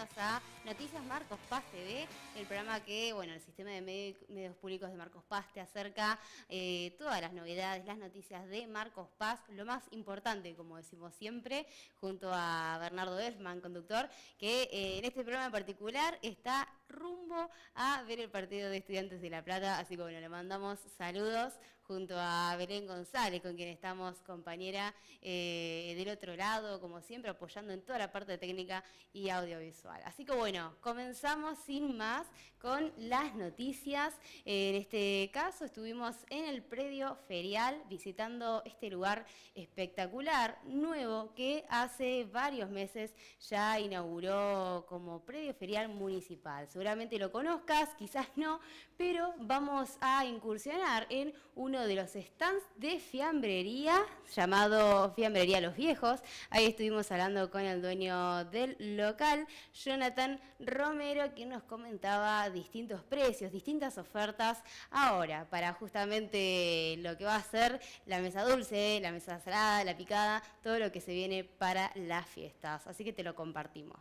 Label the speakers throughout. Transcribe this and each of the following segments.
Speaker 1: bienvenidos a Noticias Marcos Paz TV, el programa que, bueno, el sistema de medios públicos de Marcos Paz te acerca todas las novedades, las noticias de Marcos Paz, lo más importante, como decimos siempre, junto a Bernardo Elfman, conductor, que en este programa en particular está rumbo a ver el partido de Estudiantes de La Plata, así que bueno, le mandamos saludos junto a Belén González, con quien estamos compañera del otro lado, como siempre, apoyando en toda la parte técnica y audiovisual. Así que bueno, comenzamos sin más con las noticias. En este caso estuvimos en el predio ferial visitando este lugar espectacular, nuevo, que hace varios meses ya inauguró como predio ferial municipal. Seguramente lo conozcas, quizás no, pero vamos a incursionar en uno de los stands de fiambrería llamado Fiambrería Los Viejos. Ahí estuvimos hablando con el dueño del local, Jonathan Romero, quien nos comentaba distintos precios, distintas ofertas ahora para justamente lo que va a ser la mesa dulce, la mesa salada, la picada, todo lo que se viene para las fiestas. Así que te lo compartimos.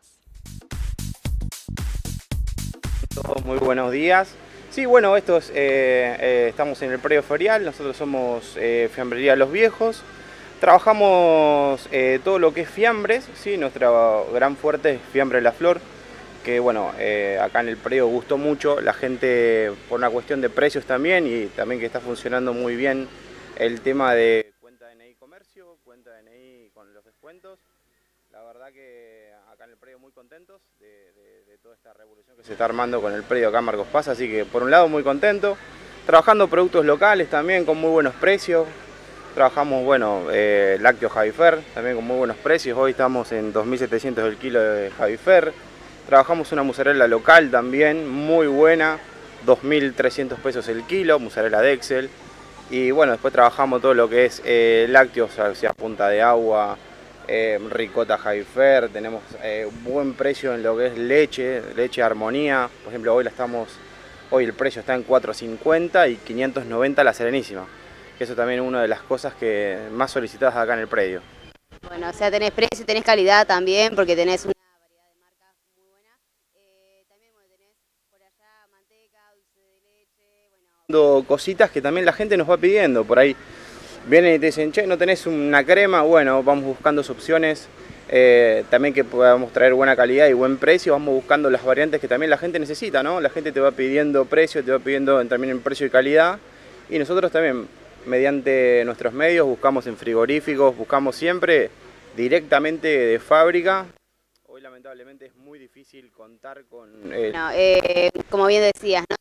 Speaker 2: Muy buenos días. Sí, bueno, estamos en el predio ferial, nosotros somos Fiambrería Los Viejos. Trabajamos todo lo que es fiambres, ¿sí? Nuestra gran fuerte es fiambre La Flor, que bueno, acá en el predio gustó mucho, la gente por una cuestión de precios también y también que está funcionando muy bien el tema de cuenta DNI comercio, cuenta DNI con los descuentos. La verdad que acá en el predio muy contentos de toda esta revolución que se está armando con el predio acá en Marcos Paz, así que por un lado muy contento, trabajando productos locales también con muy buenos precios, trabajamos lácteos Javifer también con muy buenos precios, hoy estamos en 2.700 el kilo de Javifer, trabajamos una mozzarella local también muy buena, 2.300 pesos el kilo, mozzarella de Excel, y bueno, después trabajamos todo lo que es lácteos, o sea, punta de agua, ricota Javifer, tenemos buen precio en lo que es leche Armonía, por ejemplo hoy el precio está en 4.50 y 590 la Serenísima, que eso también es una de las cosas que más solicitadas acá en el predio.
Speaker 1: Bueno, o sea, tenés precio y tenés calidad también, porque tenés una variedad de marcas muy buena. También bueno, tenés por allá manteca, dulce de leche,
Speaker 2: Cositas que también la gente nos va pidiendo, por ahí vienen y te dicen, che, ¿no tenés una crema? Bueno, vamos buscando opciones, también que podamos traer buena calidad y buen precio, vamos buscando las variantes que también la gente necesita, ¿no? La gente te va pidiendo precio, te va pidiendo también en precio y calidad, y nosotros también, mediante nuestros medios, buscamos en frigoríficos, buscamos siempre directamente de fábrica. Hoy lamentablemente es muy difícil contar con...
Speaker 1: como bien decías, ¿no?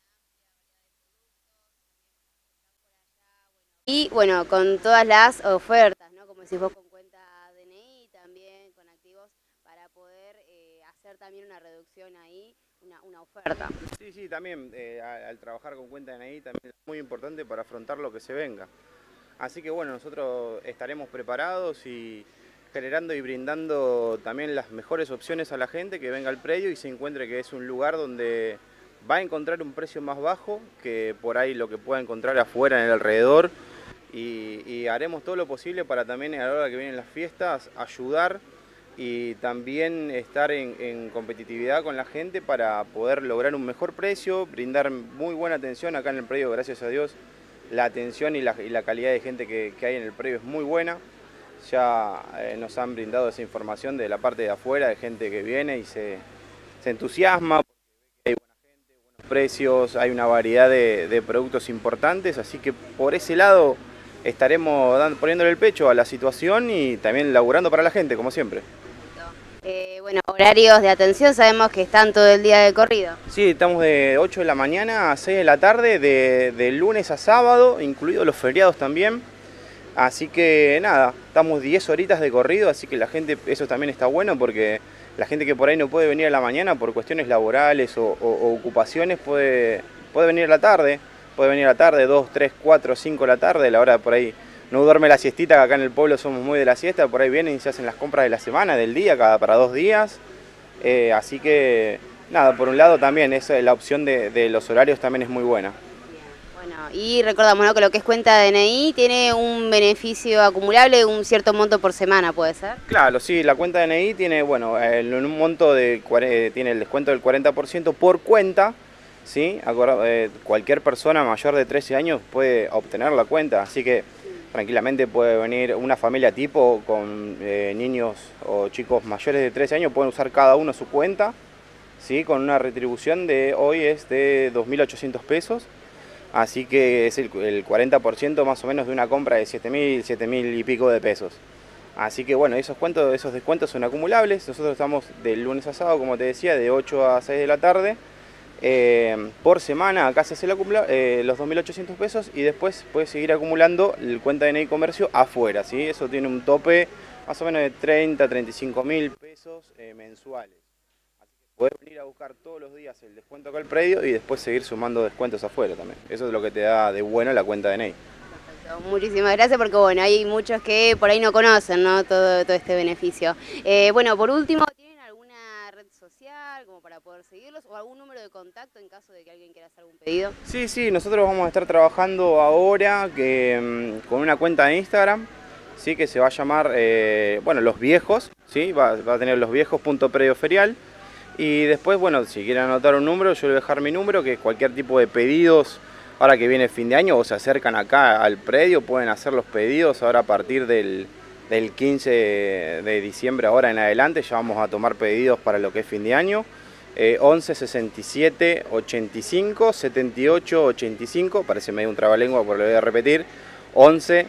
Speaker 1: Y bueno, con todas las ofertas, ¿no? Como decís vos, con cuenta DNI, también con activos, para poder hacer también una reducción ahí, una oferta.
Speaker 2: Sí, también al trabajar con cuenta DNI también es muy importante para afrontar lo que se venga. Así que bueno, nosotros estaremos preparados y generando y brindando también las mejores opciones a la gente que venga al predio y se encuentre que es un lugar donde va a encontrar un precio más bajo que por ahí lo que pueda encontrar afuera en el alrededor. Y haremos todo lo posible para también a la hora que vienen las fiestas ayudar y también estar en competitividad con la gente para poder lograr un mejor precio, brindar muy buena atención acá en el predio, gracias a Dios. La atención y la calidad de gente que hay en el predio es muy buena. Ya nos han brindado esa información de la parte de afuera, de gente que viene y se entusiasma. Hay buena gente, buenos precios, hay una variedad de productos importantes, así que por ese lado estaremos poniéndole el pecho a la situación y también laburando para la gente, como siempre.
Speaker 1: Bueno, horarios de atención sabemos que están todo el día de corrido.
Speaker 2: Sí, estamos de 8 de la mañana a 6 de la tarde, de lunes a sábado, incluidos los feriados también. Así que nada, estamos 10 horitas de corrido, así que la gente, eso también está bueno porque la gente que por ahí no puede venir a la mañana por cuestiones laborales o ocupaciones puede venir a la tarde. Puede venir a la tarde, 2, 3, 4, 5 de la tarde, la hora por ahí no duerme la siestita, que acá en el pueblo somos muy de la siesta, por ahí vienen y se hacen las compras de la semana, del día, para 2 días. Así que nada, por un lado también la opción de los horarios también es muy buena.
Speaker 1: Bien. Bueno, y recordamos, ¿no?, que lo que es cuenta DNI tiene un beneficio acumulable de un cierto monto por semana, ¿puede ser?
Speaker 2: Claro, sí, la cuenta DNI tiene, bueno, un monto de, tiene el descuento del 40% por cuenta, ¿sí? Cualquier persona mayor de 13 años puede obtener la cuenta, así que tranquilamente puede venir una familia tipo con niños o chicos mayores de 13 años, pueden usar cada uno su cuenta, ¿sí? Con una retribución de hoy es de 2.800 pesos. Así que es el 40% más o menos de una compra de 7.000 y pico de pesos. Así que bueno, esos descuentos son acumulables. Nosotros estamos de lunes a sábado, como te decía, de 8 a 6 de la tarde. Por semana acá se hace los 2.800 pesos y después puedes seguir acumulando el cuenta DNI Comercio afuera, ¿sí? Eso tiene un tope más o menos de 35.000 pesos mensuales. Puedes venir a buscar todos los días el descuento acá al predio y después seguir sumando descuentos afuera también. Eso es lo que te da de bueno la cuenta DNI.
Speaker 1: Perfecto. Muchísimas gracias porque bueno, hay muchos que por ahí no conocen, ¿no?, todo este beneficio. Bueno, por último, ¿tienen alguna red social como para poder seguirlos o algún número de contacto en caso de que alguien quiera hacer algún pedido?
Speaker 2: Sí, nosotros vamos a estar trabajando ahora con una cuenta de Instagram, ¿sí? Que se va a llamar, bueno, Los Viejos, ¿sí? Va a tener losviejos.predioferial. Y después, bueno, si quieren anotar un número, yo le voy a dejar mi número, que cualquier tipo de pedidos, ahora que viene fin de año o se acercan acá al predio, pueden hacer los pedidos ahora a partir del 15 de diciembre ahora en adelante, ya vamos a tomar pedidos para lo que es fin de año. 11 67 85 78 85, parece medio un trabalengua, pero lo voy a repetir, 11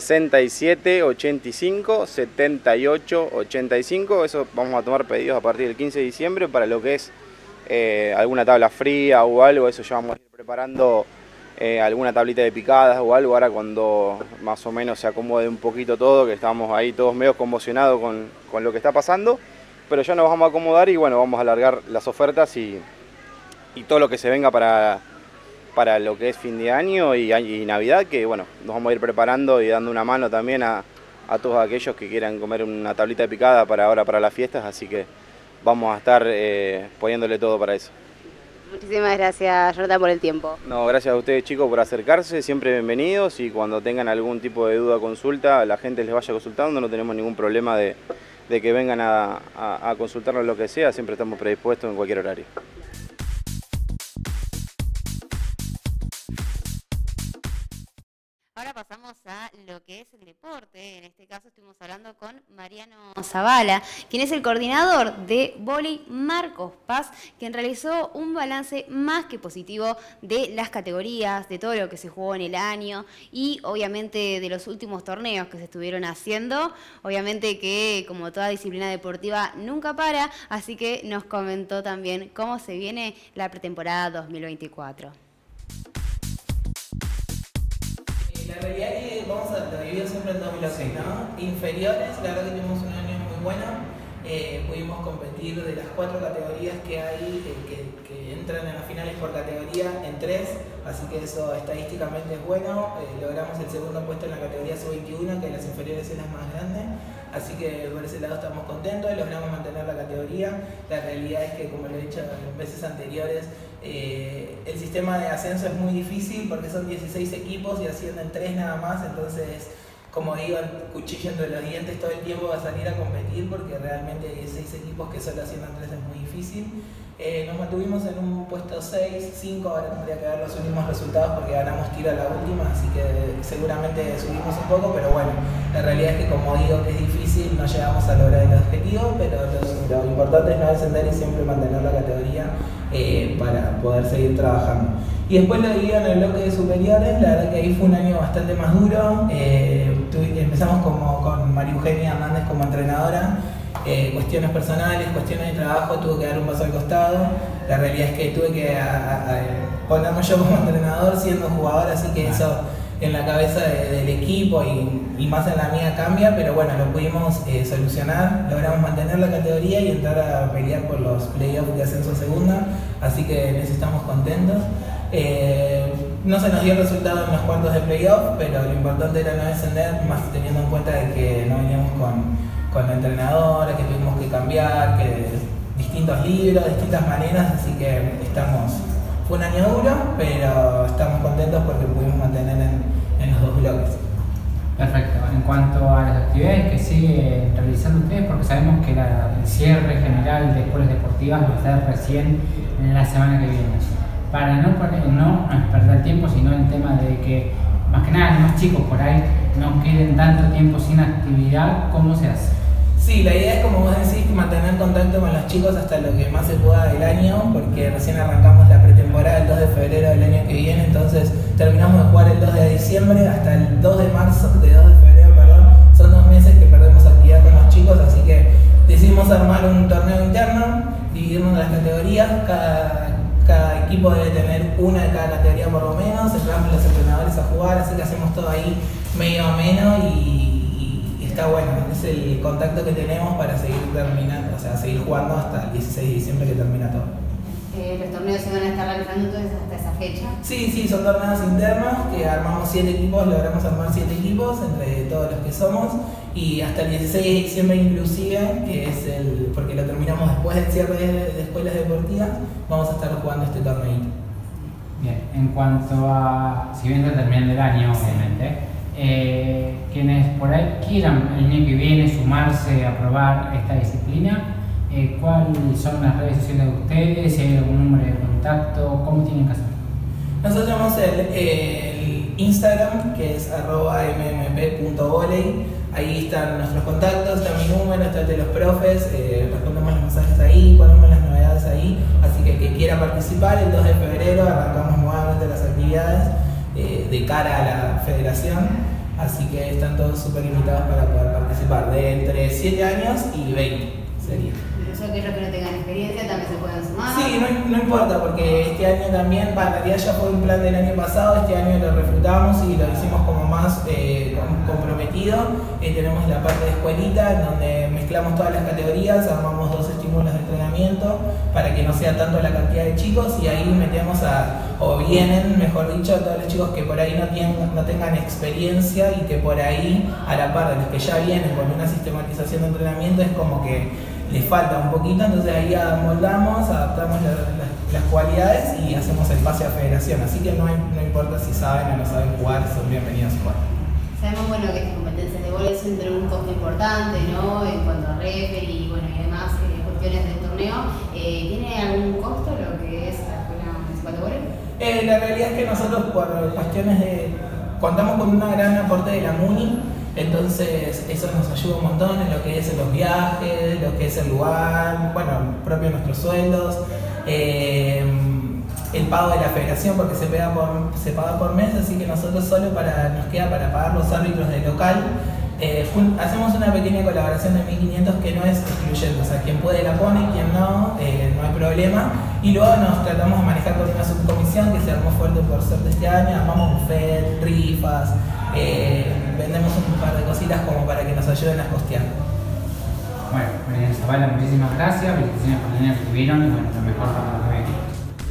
Speaker 2: 67 85 78 85, eso vamos a tomar pedidos a partir del 15 de diciembre para lo que es alguna tabla fría o algo, eso ya vamos a ir preparando alguna tablita de picadas o algo, ahora cuando más o menos se acomode un poquito todo, que estamos ahí todos medio conmocionados con lo que está pasando, pero ya nos vamos a acomodar y bueno, vamos a alargar las ofertas y todo lo que se venga para lo que es fin de año y Navidad, que bueno, nos vamos a ir preparando y dando una mano también a todos aquellos que quieran comer una tablita de picada para ahora, para las fiestas, así que vamos a estar poniéndole todo para eso.
Speaker 1: Muchísimas gracias, Jonathan, por el tiempo.
Speaker 2: No, gracias a ustedes, chicos, por acercarse, siempre bienvenidos, y cuando tengan algún tipo de duda o consulta, la gente les vaya consultando, no tenemos ningún problema de que vengan a consultarnos lo que sea, siempre estamos predispuestos en cualquier horario.
Speaker 1: Ahora pasamos a lo que es el deporte. En este caso estuvimos hablando con Mariano Zavala, quien es el coordinador de vóley Marcos Paz, quien realizó un balance más que positivo de las categorías, de todo lo que se jugó en el año y obviamente de los últimos torneos que se estuvieron haciendo. Obviamente que como toda disciplina deportiva nunca para, así que nos comentó también cómo se viene la pretemporada 2024.
Speaker 3: La realidad es que vamos a dividir siempre en dos bloques, ¿no? Inferiores, la verdad que tuvimos un año muy bueno, pudimos competir de las 4 categorías que hay, que entran en las finales por categoría, en 3, así que eso estadísticamente es bueno. Logramos el segundo puesto en la categoría sub-21, que de las inferiores es la más grande, así que por ese lado estamos contentos, logramos mantener la categoría. La realidad es que, como lo he dicho en veces anteriores, el sistema de ascenso es muy difícil porque son 16 equipos y ascienden 3 nada más, entonces, como digo, el cuchillo entre los dientes todo el tiempo va a salir a competir porque realmente 16 equipos que solo asciendan 3 es muy difícil. Nos mantuvimos en un puesto 6, 5, ahora tendría que ver los últimos resultados porque ganamos tiro a la última, así que seguramente subimos un poco, pero bueno, la realidad es que, como digo, que es difícil, no llegamos a lograr el objetivo, pero lo importante es no descender y siempre mantener la categoría para poder seguir trabajando. Y después lo divido en el bloque de superiores, la verdad que ahí fue un año bastante más duro. Empezamos con María Eugenia Hernández como entrenadora. Cuestiones personales, cuestiones de trabajo, tuve que dar un paso al costado. La realidad es que tuve que ponerme yo como entrenador siendo jugador, así que eso en la cabeza del equipo y más en la mía cambia, pero bueno, lo pudimos solucionar, logramos mantener la categoría y entrar a pelear por los playoffs de ascenso a segunda, así que en eso estamos contentos. No se nos dio el resultado en los cuartos de playoff, pero lo importante era no descender, más teniendo en cuenta de que no veníamos con la entrenadora, que tuvimos que cambiar, que distintos libros, distintas maneras, así que fue un año duro, pero estamos contentos. contentos porque pudimos mantener en los 2 bloques.
Speaker 4: Perfecto. En cuanto a las actividades que siguen realizando ustedes, porque sabemos que el cierre general de escuelas deportivas va a estar recién en la semana que viene. Para no perder tiempo, sino el tema de que, más que nada, los más chicos por ahí no queden tanto tiempo sin actividad, ¿cómo se hace?
Speaker 3: Sí, la idea es, como vos decís, mantener contacto con los chicos hasta lo que más se pueda del año, porque recién arrancamos la pretemporada el 2 de febrero del año que viene, entonces terminamos de jugar el 2 de diciembre hasta el 2 de febrero, perdón, son 2 meses que perdemos actividad con los chicos, así que decidimos armar un torneo interno, dividirnos en las categorías, cada equipo debe tener una de cada categoría por lo menos, entramos los entrenadores a jugar, así que hacemos todo ahí medio ameno y está bueno, es el contacto que tenemos para seguir terminando, o sea, seguir jugando hasta el 16 de diciembre que termina todo.
Speaker 1: ¿Los torneos se van a estar realizando entonces hasta esa fecha?
Speaker 3: Sí, son torneos internos que armamos 7 equipos, logramos armar 7 equipos entre todos los que somos y hasta el 16 de diciembre inclusive, que es porque lo terminamos después del cierre de escuelas deportivas, vamos a estar jugando este torneito.
Speaker 4: Bien, en cuanto a, si bien está terminando el año, obviamente, quienes por ahí quieran el año que viene sumarse a probar esta disciplina, ¿cuáles son las redes sociales de ustedes? Si hay algún número de contacto, ¿cómo tienen que hacer?
Speaker 3: Nosotros tenemos el Instagram, que es @mmp.voley. Ahí están nuestros contactos, está mi número, está el de los profes, respondemos los mensajes ahí, ponemos las novedades ahí. Así que el que quiera participar, el 2 de febrero arrancamos nuevamente las actividades de cara a la federación. Así que están todos súper invitados para poder participar, de entre 7 años y 20 sería.
Speaker 1: Eso, aquellos que no tengan experiencia también se pueden sumar.
Speaker 3: Sí, no importa, porque este año también, en realidad ya fue un plan del año pasado, este año lo reflutamos y lo hicimos como más comprometido. Tenemos la parte de escuelita, en donde mezclamos todas las categorías, armamos 2 estímulos de entrenamiento para que no sea tanto la cantidad de chicos y ahí metemos o vienen, mejor dicho, a todos los chicos que por ahí no tengan experiencia y que por ahí, a la par de los que ya vienen con una sistematización de entrenamiento, es como que les falta un poquito, entonces ahí amoldamos, adaptamos las cualidades y hacemos el pase a federación, así que no importa si saben o no saben jugar, son bienvenidos a jugar.
Speaker 1: Sabemos bueno, que estas competencias de vóley suelen tener un costo importante, ¿no? En cuanto a referee y demás cuestiones del torneo. ¿Tiene algún costo lo que es la Escuela Municipal de Vóley?
Speaker 3: La realidad es que nosotros por cuestiones contamos con un gran aporte de la MUNI. Entonces eso nos ayuda un montón en lo que es los viajes, lo que es el lugar, bueno, propio nuestros sueldos, el pago de la federación porque se paga por mes, así que nosotros solo nos queda para pagar los árbitros del local. Hacemos una pequeña colaboración de 1.500 que no es excluyente, o sea, quien puede la pone, quien no hay problema. Y luego nos tratamos de manejar con una subcomisión que se armó fuerte por suerte este año, armamos buffet, rifas, vendemos un par de cositas como para que nos ayuden a costear.
Speaker 4: Bueno, María Zavala, muchísimas gracias, felicitaciones por el año que tuvieron y bueno, lo mejor para lo que viene.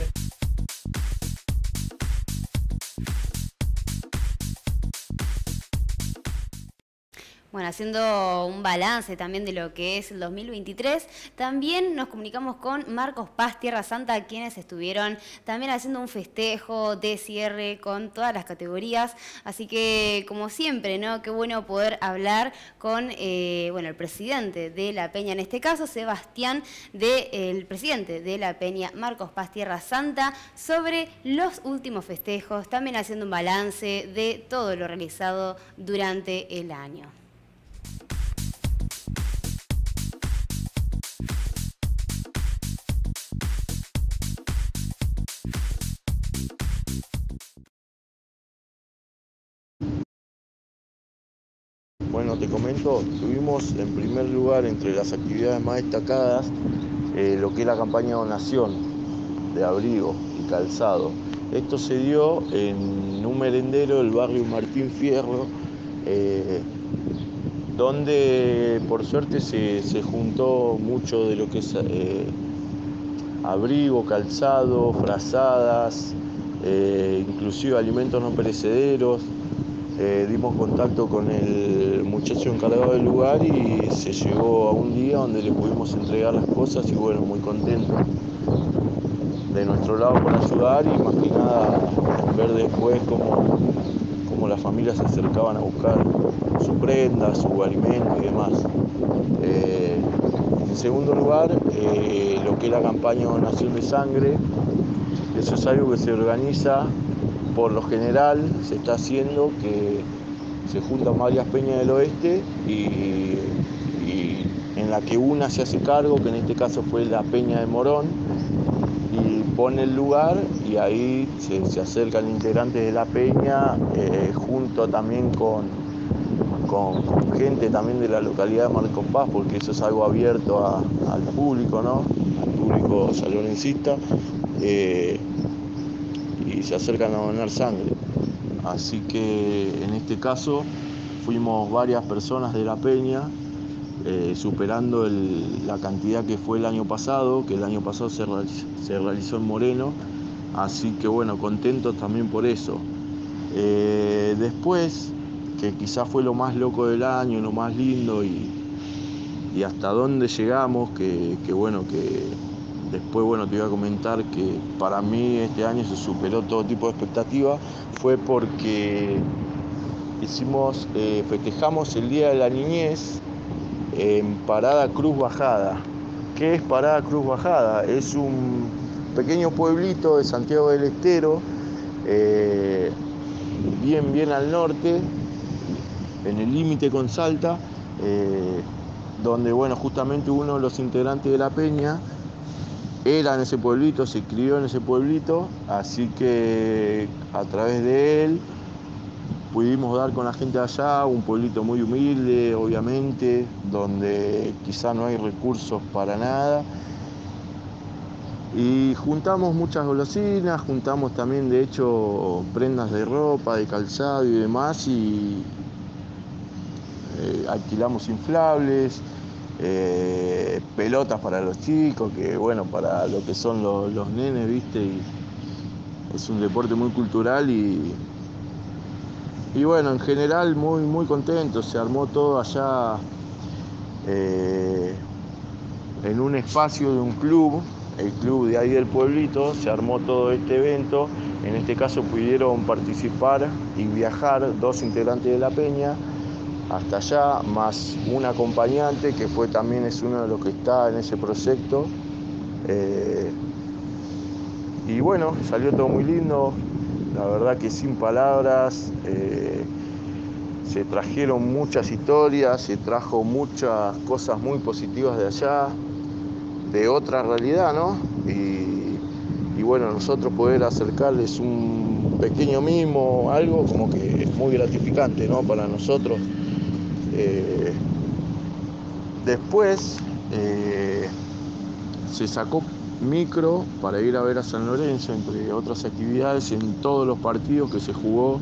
Speaker 1: Bueno, haciendo un balance también de lo que es el 2023, también nos comunicamos con Marcos Paz, Tierra Santa, quienes estuvieron también haciendo un festejo de cierre con todas las categorías. Así que, como siempre, ¿no? Qué bueno poder hablar con el presidente de la Peña, en este caso, Sebastián, el presidente de la Peña, Marcos Paz, Tierra Santa, sobre los últimos festejos, también haciendo un balance de todo lo realizado durante el año.
Speaker 5: Bueno, te comento, tuvimos en primer lugar entre las actividades más destacadas lo que es la campaña de donación de abrigo y calzado. Esto se dio en un merendero del barrio Martín Fierro, donde por suerte se juntó mucho de lo que es abrigo, calzado, frazadas, inclusive alimentos no perecederos. Dimos contacto con el muchacho encargado del lugar y se llegó a un día donde le pudimos entregar las cosas y bueno, muy contentos de nuestro lado por ayudar y más que nada ver de después cómo las familias se acercaban a buscar su prenda, su alimento y demás. En segundo lugar, lo que es la campaña de donación de sangre, eso es algo que se organiza, por lo general se está haciendo que se juntan varias peñas del oeste y en la que una se hace cargo, que en este caso fue la Peña de Morón, y pone el lugar y ahí se acercan integrantes de la peña, junto también con gente también de la localidad de Marcos Paz, porque eso es algo abierto al público, ¿no? Al público sanlorencista, y se acercan a donar sangre. Así que en este caso fuimos varias personas de la peña, superando la cantidad que fue el año pasado, que el año pasado se realizó en Moreno, así que bueno, contentos también por eso. Después, que quizás fue lo más loco del año, lo más lindo y hasta dónde llegamos, que después te voy a comentar que para mí este año se superó todo tipo de expectativa, fue porque festejamos el Día de la Niñez en Parada Cruz Bajada. ¿Qué es Parada Cruz Bajada? Es un pequeño pueblito de Santiago del Estero, bien al norte, en el límite con Salta, donde justamente uno de los integrantes de la peña era en ese pueblito, se crió en ese pueblito, así que a través de él pudimos dar con la gente de allá, un pueblito muy humilde, obviamente, donde quizá no hay recursos para nada. Y juntamos muchas golosinas, juntamos también, de hecho, prendas de ropa, de calzado y demás, y alquilamos inflables, pelotas para los chicos, que para lo que son los nenes, ¿viste? Y es un deporte muy cultural y en general muy contento. Se armó todo allá en un espacio de un club, el club de ahí del pueblito, se armó todo este evento. En este caso pudieron participar y viajar 2 integrantes de la peña hasta allá, más un acompañante que también es uno de los que está en ese proyecto. Y salió todo muy lindo, la verdad que sin palabras. Se trajeron muchas historias, se trajo muchas cosas muy positivas de allá, de otra realidad, ¿no? Y nosotros poder acercarles un pequeño mimo, algo como que es muy gratificante, ¿no? Para nosotros. Después se sacó micro para ir a ver a San Lorenzo, entre otras actividades, en todos los partidos que se jugó,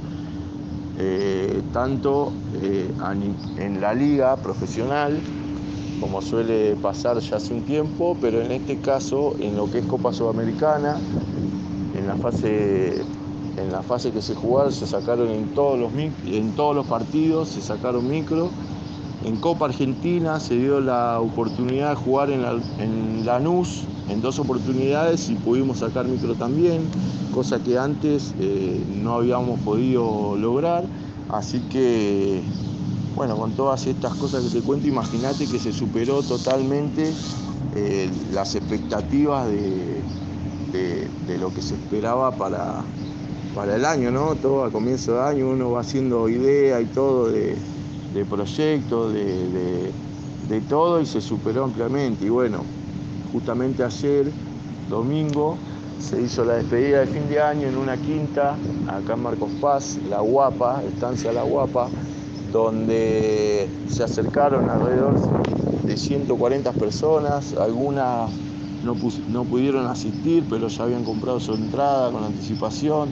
Speaker 5: tanto en la liga profesional, como suele pasar ya hace un tiempo, pero en este caso en lo que es Copa Sudamericana, en la fase que se jugaron, se sacaron en todos los partidos, se sacaron micro. En Copa Argentina se dio la oportunidad de jugar en Lanús en 2 oportunidades y pudimos sacar micro también, cosa que antes no habíamos podido lograr. Así que, con todas estas cosas que te cuento, imagínate que se superó totalmente las expectativas de lo que se esperaba para el año, ¿no? Todo a comienzo de año uno va haciendo idea y todo de proyectos, de todo, y se superó ampliamente. Y justamente ayer, domingo, se hizo la despedida de fin de año en una quinta, acá en Marcos Paz, La Guapa, estancia La Guapa, donde se acercaron alrededor de 140 personas, algunas no pudieron asistir, pero ya habían comprado su entrada con anticipación.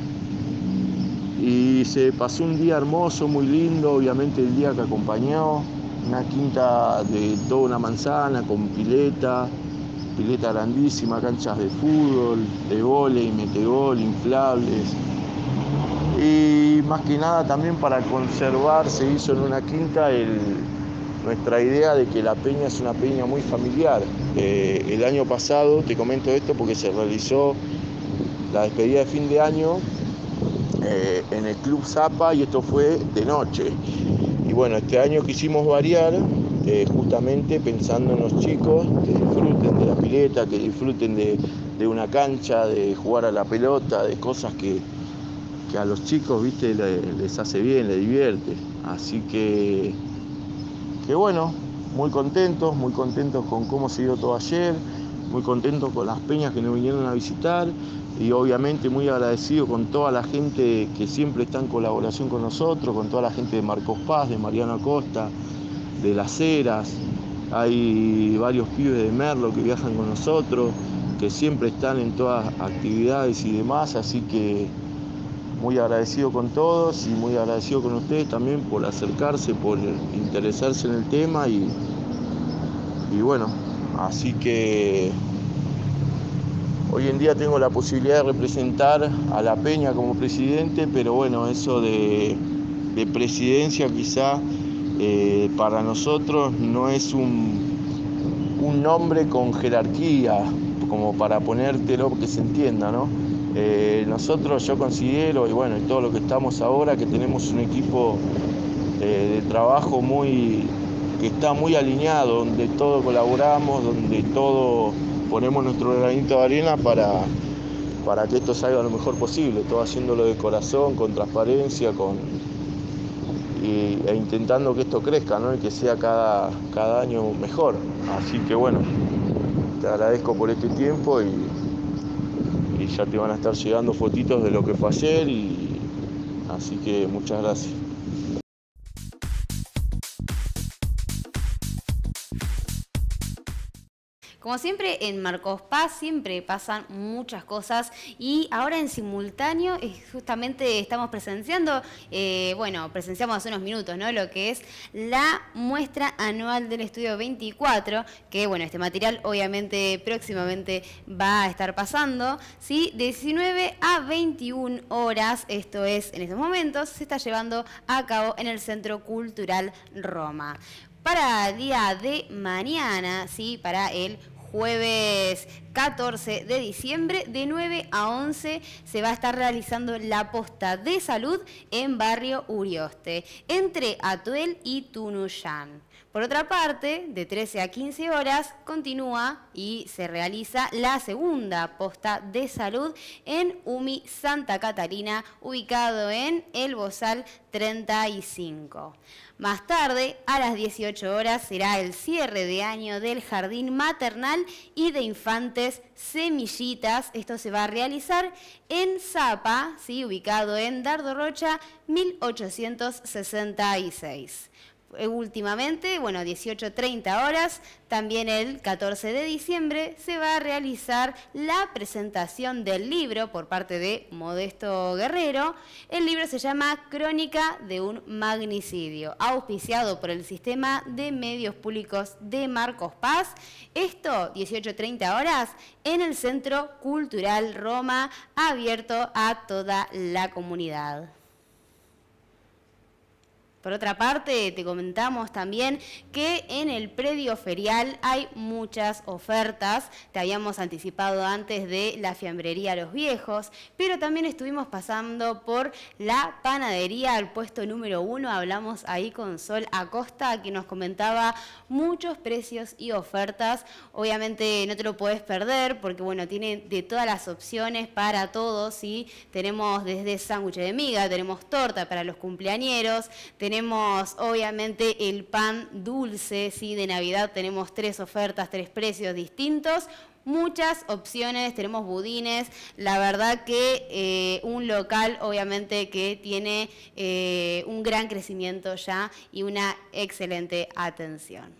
Speaker 5: Y se pasó un día hermoso, muy lindo, obviamente el día que acompañó, una quinta de toda una manzana con pileta grandísima, canchas de fútbol, de vóley, metegol, inflables. Y más que nada también para conservar, se hizo en una quinta nuestra idea de que la peña es una peña muy familiar. El año pasado, te comento esto porque se realizó la despedida de fin de año en el Club Zapa, y esto fue de noche. Y bueno, este año quisimos variar, justamente pensando en los chicos, que disfruten de la pileta, que disfruten de una cancha, de jugar a la pelota, de cosas que a los chicos, viste, les hace bien, les divierte. Así que bueno, muy contentos con cómo se dio todo ayer, muy contentos con las peñas que nos vinieron a visitar, y obviamente muy agradecido con toda la gente que siempre está en colaboración con nosotros, con toda la gente de Marcos Paz, de Mariano Acosta, de Las Heras. Hay varios pibes de Merlo que viajan con nosotros, que siempre están en todas actividades y demás, así que muy agradecido con todos y muy agradecido con ustedes también por acercarse, por interesarse en el tema y bueno, así que hoy en día tengo la posibilidad de representar a la peña como presidente, pero bueno, eso de presidencia quizá para nosotros no es un nombre con jerarquía, como para ponértelo que se entienda, ¿no? Nosotros, yo considero, y bueno, y todo lo que estamos ahora, que tenemos un equipo de trabajo que está muy alineado, donde todos colaboramos, donde todos ponemos nuestro granito de arena para que esto salga lo mejor posible, todo haciéndolo de corazón, con transparencia, e intentando que esto crezca, ¿no? Y que sea cada año mejor. Así que bueno, te agradezco por este tiempo y ya te van a estar llegando fotitos de lo que fue ayer, y así que muchas gracias.
Speaker 1: Como siempre en Marcos Paz siempre pasan muchas cosas, y ahora en simultáneo justamente estamos presenciando, presenciamos hace unos minutos, ¿no? Lo que es la muestra anual del Estudio 24, que bueno, este material obviamente próximamente va a estar pasando, ¿sí? De 19 a 21 horas, esto es en estos momentos, se está llevando a cabo en el Centro Cultural Roma. Para el día de mañana, ¿sí? Para el jueves 14 de diciembre, de 9 a 11, se va a estar realizando la posta de salud en Barrio Urioste, entre Atuel y Tunuyán. Por otra parte, de 13 a 15 horas continúa y se realiza la segunda posta de salud en UMI Santa Catalina, ubicado en El Bozal 35. Más tarde, a las 18 horas, será el cierre de año del Jardín Maternal y de Infantes Semillitas. Esto se va a realizar en Zapa, ¿sí? Ubicado en Dardo Rocha 1866. Últimamente, 18:30 horas, también el 14 de diciembre, se va a realizar la presentación del libro por parte de Modesto Guerrero. El libro se llama Crónica de un magnicidio, auspiciado por el Sistema de Medios Públicos de Marcos Paz. Esto, 18:30 horas, en el Centro Cultural Roma, abierto a toda la comunidad. Por otra parte, te comentamos también que en el predio ferial hay muchas ofertas. Te habíamos anticipado antes de la fiambrería Los Viejos, pero también estuvimos pasando por la panadería, al puesto número 1. Hablamos ahí con Sol Acosta, que nos comentaba muchos precios y ofertas. Obviamente no te lo puedes perder porque, tiene de todas las opciones para todos, ¿sí? Tenemos desde sándwich de miga, tenemos torta para los cumpleañeros, tenemos obviamente el pan dulce, ¿sí? De Navidad tenemos 3 ofertas, 3 precios distintos, muchas opciones, tenemos budines. La verdad que un local obviamente que tiene un gran crecimiento ya y una excelente atención.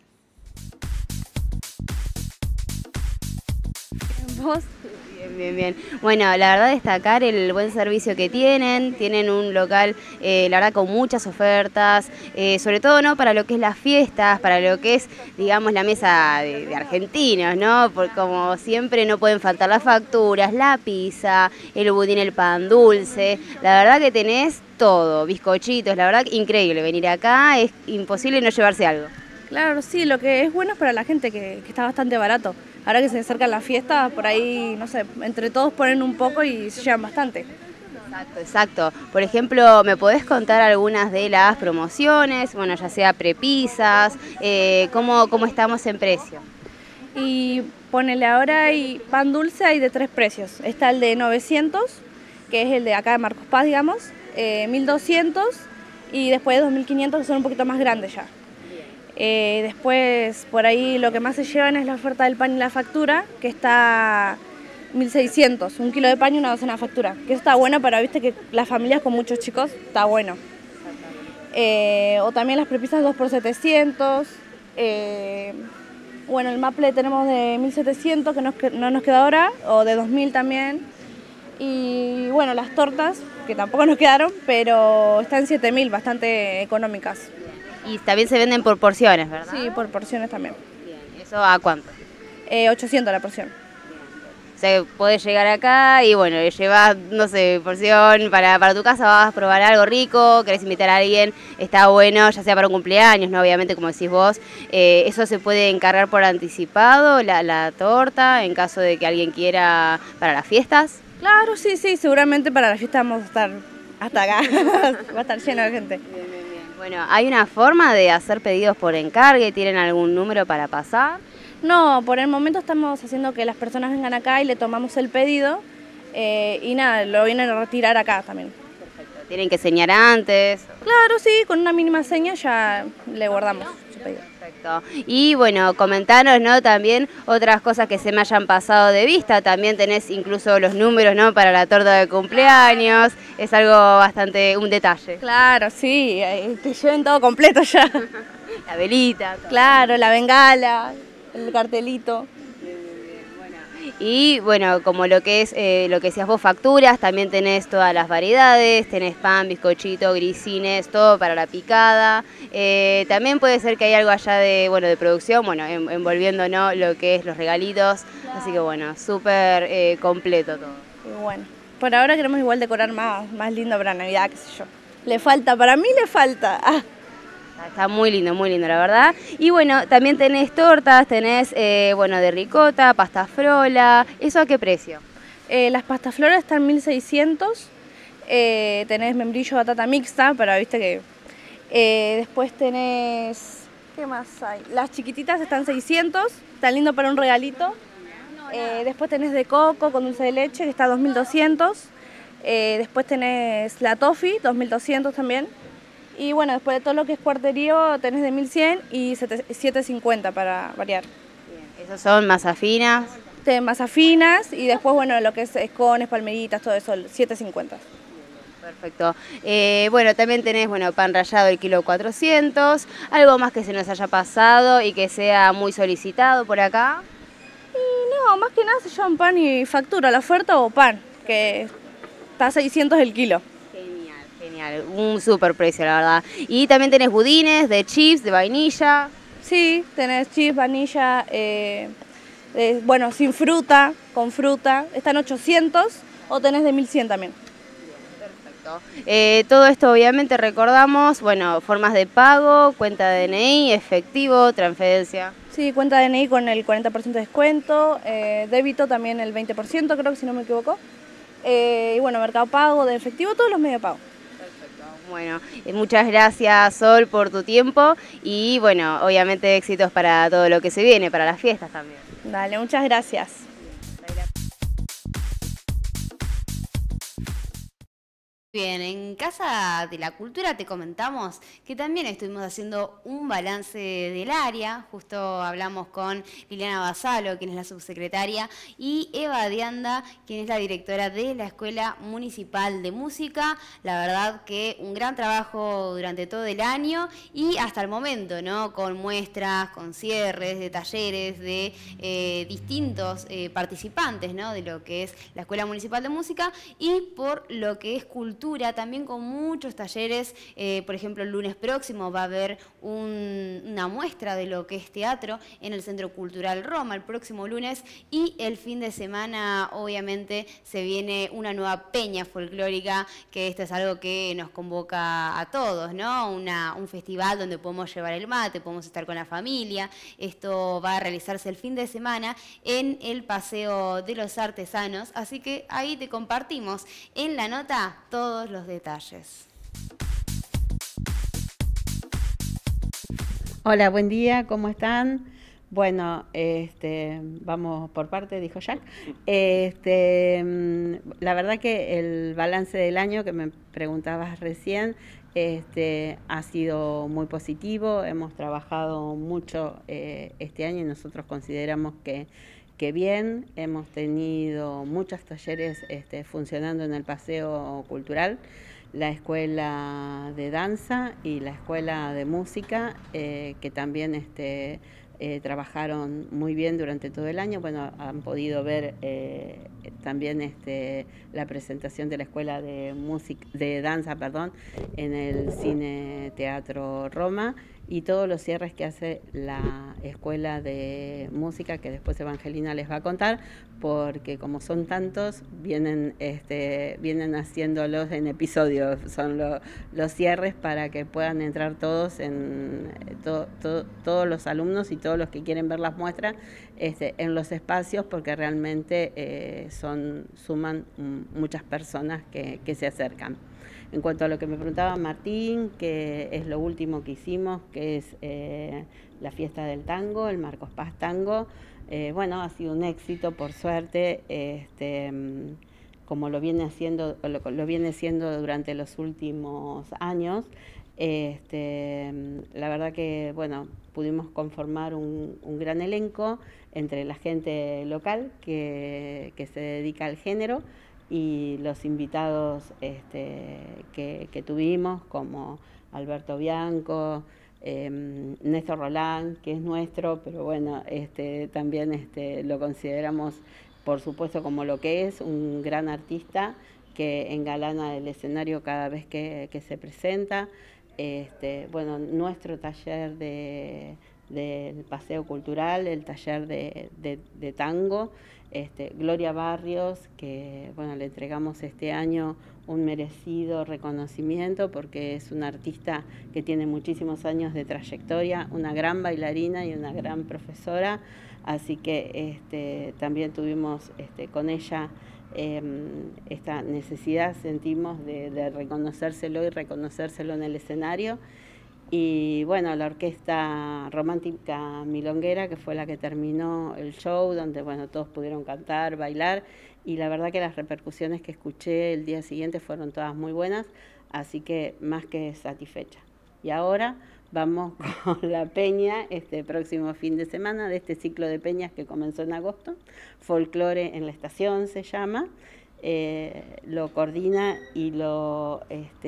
Speaker 1: ¿Vos? Bien. Bueno, la verdad destacar el buen servicio que tienen un local, la verdad, con muchas ofertas, sobre todo, ¿no? Para lo que es las fiestas, para lo que es, digamos, la mesa de argentinos, ¿no? Porque como siempre no pueden faltar las facturas, la pizza, el budín, el pan dulce. La verdad que tenés todo, bizcochitos, la verdad increíble, venir acá es imposible no llevarse algo.
Speaker 6: Claro, sí, lo que es bueno es para la gente que está bastante barato. Ahora que se acercan las fiestas, por ahí, no sé, entre todos ponen un poco y se llevan bastante.
Speaker 1: Exacto, exacto. Por ejemplo, ¿me podés contar algunas de las promociones? Bueno, ya sea prepisas, ¿cómo estamos en precio?
Speaker 6: Y ponele ahora y pan dulce hay de 3 precios. Está el de 900, que es el de acá de Marcos Paz, digamos, 1200 y después 2500 que son un poquito más grandes ya. Después por ahí lo que más se llevan es la oferta del pan y la factura, que está 1600, 1 kilo de pan y una docena de factura. Que eso está bueno para, viste, que las familias con muchos chicos, está bueno. O también las prepisas 2 por 700. Bueno, el maple tenemos de 1700, que no nos queda ahora, o de 2000 también. Y bueno, las tortas, que tampoco nos quedaron, pero están 7000, bastante económicas.
Speaker 1: Y también se venden por porciones, ¿verdad?
Speaker 6: Sí, por porciones también.
Speaker 1: Bien, ¿eso a cuánto?
Speaker 6: 800 la porción.
Speaker 1: O sea, podés llegar acá y bueno, llevas, no sé, porción para tu casa, vas a probar algo rico, querés invitar a alguien, está bueno, ya sea para un cumpleaños, ¿no? Obviamente, como decís vos, eso se puede encargar por anticipado, la torta, en caso de que alguien quiera para las fiestas.
Speaker 6: Claro, sí, seguramente para la fiesta vamos a estar hasta acá, va a estar lleno de gente.
Speaker 1: Bueno, ¿hay una forma de hacer pedidos por encargue? ¿Tienen algún número para pasar?
Speaker 6: No, por el momento estamos haciendo que las personas vengan acá y le tomamos el pedido y nada, lo vienen a retirar acá también.
Speaker 1: Perfecto. ¿Tienen que señar antes?
Speaker 6: Claro, sí, con una mínima seña ya le guardamos su pedido.
Speaker 1: Perfecto. Y bueno, comentanos, ¿no? También otras cosas que se me hayan pasado de vista. También tenés incluso los números, ¿no? Para la torta de cumpleaños. Es algo bastante, un detalle.
Speaker 6: Claro, sí, que lleven todo completo ya.
Speaker 1: La velita. Todo.
Speaker 6: Claro, la bengala, el cartelito.
Speaker 1: Y bueno, como lo que es lo que decías vos, facturas, también tenés todas las variedades, tenés pan, bizcochito, grisines, todo para la picada. También puede ser que hay algo allá de, bueno, de producción, bueno, envolviendo, ¿no? Lo que es los regalitos. Así que bueno, súper completo todo.
Speaker 6: Y bueno, por ahora queremos igual decorar más lindo para Navidad, qué sé yo. Le falta, para mí le falta.
Speaker 1: Está muy lindo, la verdad. Y bueno, también tenés tortas, tenés, bueno, de ricota, pasta frola. ¿Eso a qué precio?
Speaker 6: Las pastas floras están 1600. Tenés membrillo batata mixta, pero viste que... después tenés... ¿Qué más hay? Las chiquititas están 600, están lindo para un regalito. Después tenés de coco con dulce de leche, que está 2200. Después tenés la toffee, 2200 también. Y bueno, después de todo lo que es cuarterío, tenés de 1100 y 750 para variar.
Speaker 1: Bien. ¿Esos son masas finas?
Speaker 6: Masas finas y después, bueno, lo que es escones, palmeritas, todo eso, 750.
Speaker 1: Perfecto. Bueno, también tenés, bueno, pan rallado el kilo 400. ¿Algo más que se nos haya pasado y que sea muy solicitado por acá?
Speaker 6: Y no, más que nada se llevan pan y factura, la oferta o pan, que está a 600 el kilo.
Speaker 1: Genial, un súper precio, la verdad. Y también tenés budines de chips, de vainilla.
Speaker 6: Sí, tenés chips, vainilla, bueno, sin fruta, con fruta. Están 800 o tenés de 1100 también.
Speaker 1: Perfecto. Todo esto obviamente recordamos, bueno, formas de pago, cuenta de DNI, efectivo, transferencia.
Speaker 6: Sí, cuenta DNI con el 40% de descuento, débito también el 20%, creo que si no me equivoco. Y bueno, Mercado Pago, de efectivo, todos los medios de pago.
Speaker 1: Bueno, muchas gracias Sol por tu tiempo y bueno, obviamente éxitos para todo lo que se viene, para las fiestas también.
Speaker 6: Dale, muchas gracias.
Speaker 1: Bien, en Casa de la Cultura te comentamos que también estuvimos haciendo un balance del área. Justo hablamos con Liliana Basalo, quien es la subsecretaria, y Eva Dianda, quien es la directora de la Escuela Municipal de Música. La verdad que un gran trabajo durante todo el año y hasta el momento, ¿no? Con muestras, con cierres de talleres de distintos participantes, ¿no? De lo que es la Escuela Municipal de Música y por lo que es cultura cultura, también con muchos talleres. Por ejemplo, el lunes próximo va a haber una muestra de lo que es teatro en el Centro Cultural Roma, el próximo lunes, y el fin de semana obviamente se viene una nueva peña folclórica, que esto es algo que nos convoca a todos, ¿no? Un festival donde podemos llevar el mate, podemos estar con la familia. Esto va a realizarse el fin de semana en el Paseo de los Artesanos, así que ahí te compartimos en la nota todos los detalles.
Speaker 7: Hola, buen día, ¿cómo están? Bueno, vamos por parte, dijo Jack. La verdad que el balance del año que me preguntabas recién ha sido muy positivo. Hemos trabajado mucho este año y nosotros consideramos que bien. Hemos tenido muchos talleres funcionando en el Paseo Cultural, la escuela de danza y la escuela de música, que también trabajaron muy bien durante todo el año. Bueno, han podido ver también la presentación de la escuela de danza, en el Cine Teatro Roma, y todos los cierres que hace la escuela de música, que después Evangelina les va a contar, porque como son tantos, vienen haciéndolos en episodios, son los cierres para que puedan entrar todos, todos los alumnos y todos los que quieren ver las muestras en los espacios, porque realmente suman muchas personas que se acercan. En cuanto a lo que me preguntaba Martín, que es lo último que hicimos, que es la fiesta del tango, el Marcos Paz Tango, bueno, ha sido un éxito, por suerte, como lo viene siendo durante los últimos años. La verdad que, bueno, pudimos conformar un gran elenco entre la gente local que se dedica al género y los invitados que tuvimos, como Alberto Bianco, Néstor Roland, que es nuestro, pero bueno, también lo consideramos, por supuesto, como lo que es, un gran artista que engalana el escenario cada vez que se presenta. Bueno, nuestro taller del Paseo Cultural, el taller de tango, Gloria Barrios, que bueno, le entregamos este año un merecido reconocimiento porque es una artista que tiene muchísimos años de trayectoria, una gran bailarina y una gran profesora, así que también tuvimos con ella esta necesidad, sentimos, de reconocérselo y reconocérselo en el escenario. Y bueno, la Orquesta Romántica Milonguera, que fue la que terminó el show, donde bueno, todos pudieron cantar, bailar, y la verdad que las repercusiones que escuché el día siguiente fueron todas muy buenas, así que más que satisfecha. Y ahora vamos con la peña, este próximo fin de semana, de este ciclo de peñas que comenzó en agosto, Folclore en la Estación se llama. Lo coordina y lo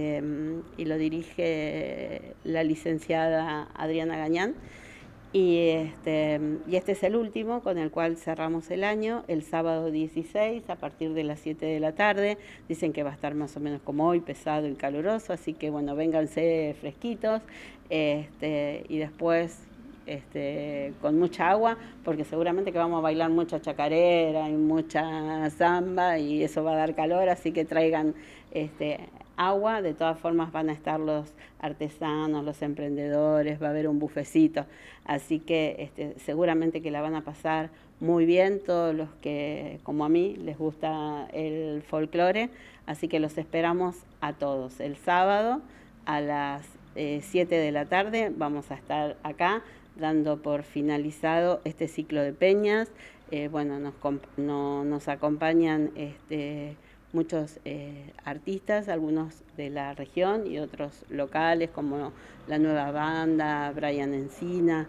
Speaker 7: dirige la licenciada Adriana Gañán, y este es el último con el cual cerramos el año, el sábado 16 a partir de las 7 de la tarde. Dicen que va a estar más o menos como hoy, pesado y caluroso, así que bueno, vénganse fresquitos, y después con mucha agua, porque seguramente que vamos a bailar mucha chacarera y mucha samba y eso va a dar calor, así que traigan agua. De todas formas van a estar los artesanos, los emprendedores, va a haber un bufecito, así que seguramente que la van a pasar muy bien todos los que, como a mí, les gusta el folclore, así que los esperamos a todos. El sábado a las 7 de la tarde vamos a estar acá dando por finalizado este ciclo de peñas. Bueno, nos acompañan muchos artistas, algunos de la región y otros locales, como La Nueva Banda, Brian Encina,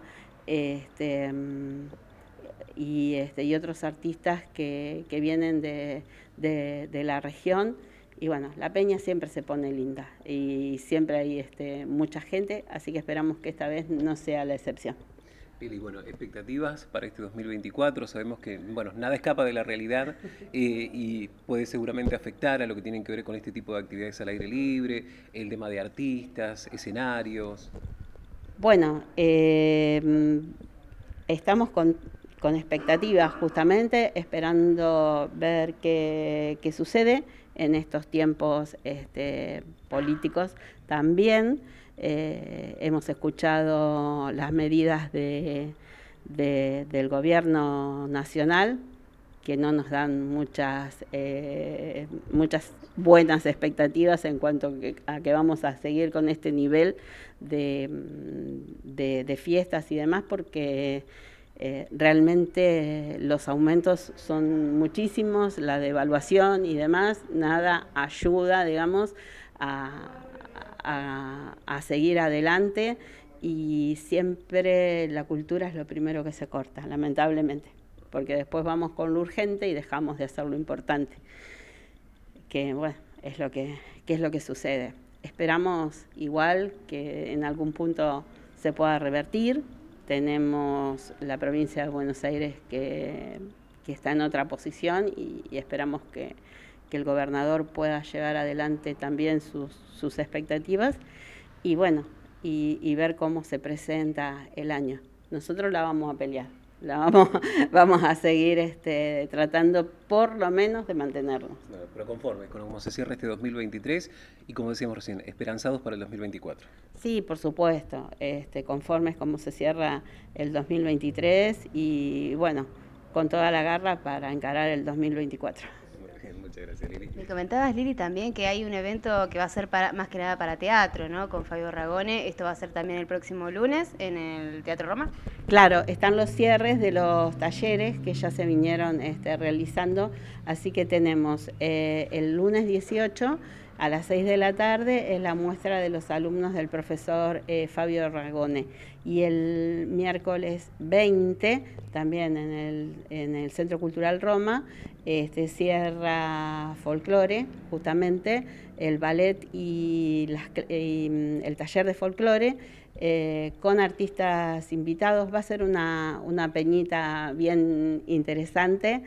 Speaker 7: y otros artistas que vienen de la región. Y bueno, la peña siempre se pone linda y siempre hay mucha gente, así que esperamos que esta vez no sea la excepción.
Speaker 8: Lili, bueno, expectativas para este 2024, sabemos que, bueno, nada escapa de la realidad y puede seguramente afectar a lo que tienen que ver con este tipo de actividades al aire libre, el tema de artistas, escenarios.
Speaker 7: Bueno, estamos con expectativas justamente, esperando ver qué sucede en estos tiempos políticos también. Hemos escuchado las medidas del gobierno nacional, que no nos dan muchas buenas expectativas en cuanto a que vamos a seguir con este nivel de fiestas y demás, porque realmente los aumentos son muchísimos, la devaluación y demás, nada ayuda, digamos, a seguir adelante, y siempre la cultura es lo primero que se corta, lamentablemente, porque después vamos con lo urgente y dejamos de hacer lo importante, que bueno, es lo que sucede. Esperamos igual que en algún punto se pueda revertir. Tenemos la provincia de Buenos Aires que está en otra posición y esperamos que el gobernador pueda llevar adelante también sus expectativas y bueno, y ver cómo se presenta el año. Nosotros la vamos a pelear, vamos a seguir tratando por lo menos de mantenernos.
Speaker 8: Bueno, pero conformes con cómo se cierra este 2023 y como decíamos recién, esperanzados para el 2024.
Speaker 7: Sí, por supuesto, conformes como se cierra el 2023 y bueno, con toda la garra para encarar el 2024.
Speaker 8: Muchas gracias, Lili.
Speaker 1: Me comentabas, Lili, también que hay un evento que va a ser más que nada para teatro, ¿no? Con Fabio Ragone. Esto va a ser también el próximo lunes en el Teatro Roma.
Speaker 7: Claro, están los cierres de los talleres que ya se vinieron realizando, así que tenemos el lunes 18 a las 6 de la tarde es la muestra de los alumnos del profesor Fabio Ragone, y el miércoles 20 también en el Centro Cultural Roma cierra folclore, justamente el ballet y el taller de folclore con artistas invitados. Va a ser una peñita bien interesante.